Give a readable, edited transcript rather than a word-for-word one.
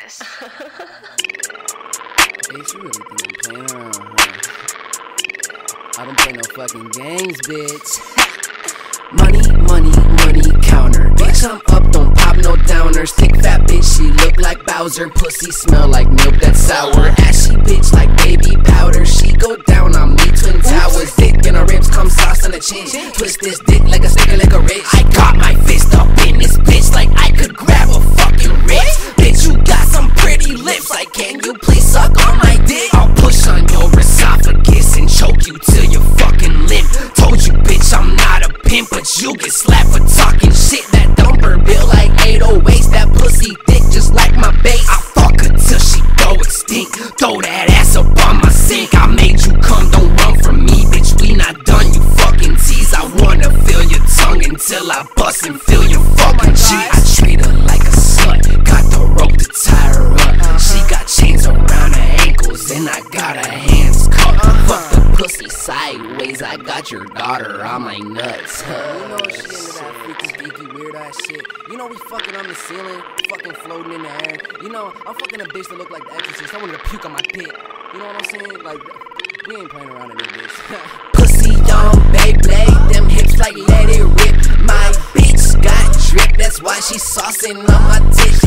this. Bitch, you really think I'm playing around, huh? I don't play no fucking games, bitch. Money, money, money counter. Bitch, I'm up, don't pop no downers. Thick fat bitch, she look like Bowser. Pussy smell like milk that's sour. Ashy bitch like baby powder. She go down on me, Twin Towers. Dick in her ribs, come sauce on the chin. Twist this dick like a sticker, like a rich. I got my fist up in this bitch like I could grab a fucking wrist. Bitch, you got some pretty lips. Like, can you please suck on my dick? I'll push on your esophagus and choke you till you fucking limp. Told you, bitch, I'm not a pimp, but you get slapped for talking shit. That dumper bill like 808s. That pussy thick just like my base. I fuck her till she go extinct. Throw that ass up on my sink. I made you come, don't run from me, bitch. We not done, you fucking tease. I wanna feel your tongue until I bust and feel your fucking cheeks. I treat her like a slut, got the rope to tie her up. She got chains around her ankles and I got her hands cut. Fuck the pussy sideways, I got your daughter on my nuts. You know she into that freaky, geeky, weird ass shit. You know we fucking on the ceiling, fucking floating in the air. You know I'm fucking a bitch that look like the Exorcist. I wanted to puke on my dick. You know what I'm saying? Like, we ain't playing around in this bitch. Pussy on Beyblade, them hips like let it rip. My bitch got drip, that's why she saucing on my dick.